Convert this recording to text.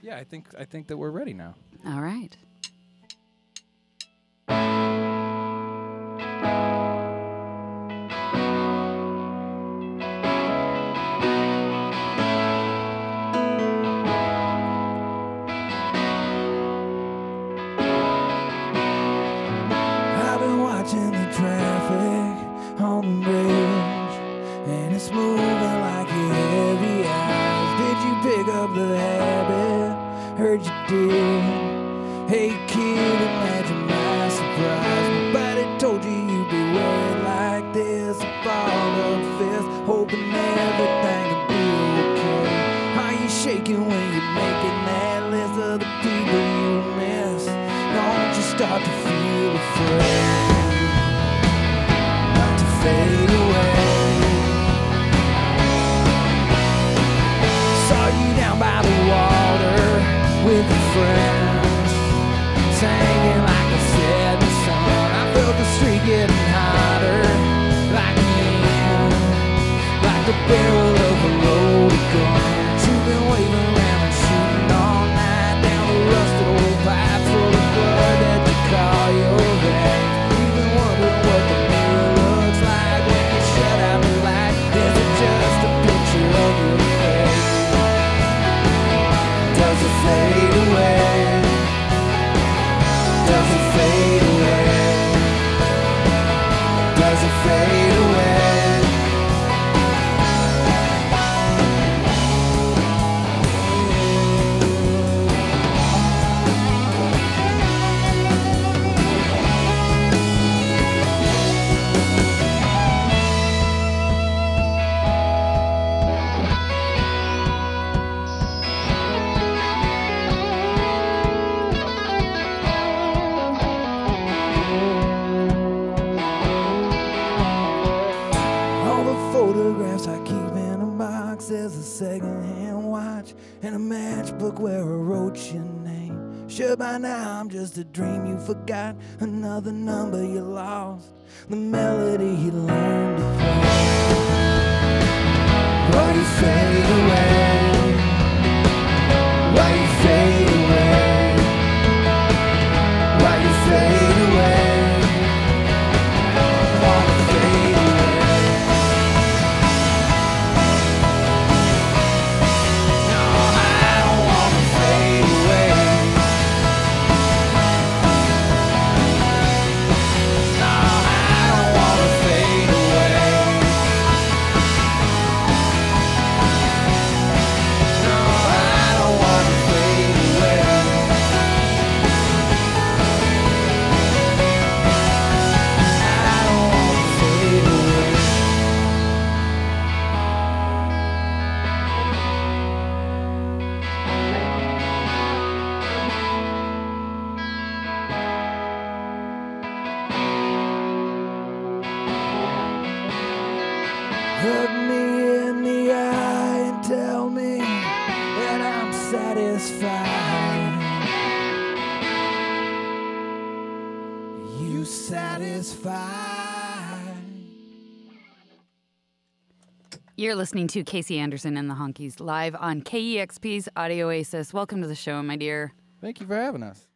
Yeah, I think that we're ready now. All right. I've been watching the traffic on the bridge, and it's moving like your heavy eyes. Did you pick up the habit? Heard you did. Hey kid, imagine my surprise. Nobody told you you'd be worried like this. A ball of fist, hoping everything would be okay. Are you shaking when you're making that list of the people you miss? Don't you start to feel afraid not to fade away? Saw you down by the water with your friends, singing like a setting sun. I felt the street getting hotter, like the end, like the barrel of a loaded gun. You've been waving around and shooting all night down the rusted old pipe full of blood that you call your veins. You've been wondering what the mirror looks like when you shut out the light. Is it just a picture of your face? Does it fade away? Does it fade away? Does it fade away? All the photographs I keep in a box. There's a second-hand watch and a matchbook where I wrote your name. Sure, by now I'm just a dream you forgot, another number you lost, the melody you learned to play. Why you fade away? Why you fade away? Why you fade away? Wanna fade away? No, I don't wanna fade away. No, I don't wanna fade away. No, I don't wanna fade away. I don't wanna fade away. Look me in the eye and tell me that I'm satisfied. You satisfied? You're listening to Casey Anderson and the Honkies live on KEXP's Audio Oasis. Welcome to the show, my dear. Thank you for having us.